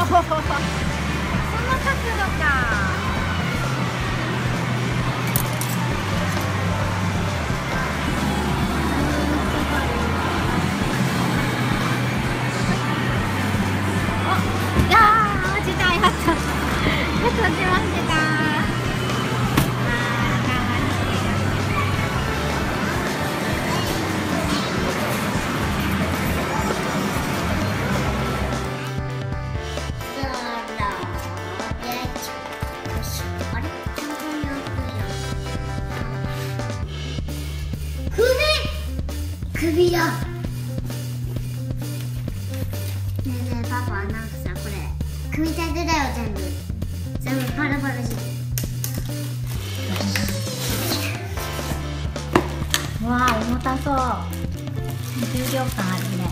その角度か。落ちました。 首だ。ねえねえパパ、なんかさ、これ組み立てだよ。全部バラバラして。 わあ、重たそう。重量感あるね。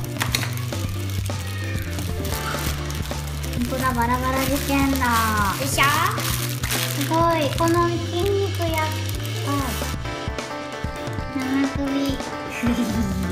本当だ、バラバラ事件だ。 でしょ。 すごい、この筋肉やっぱ生首。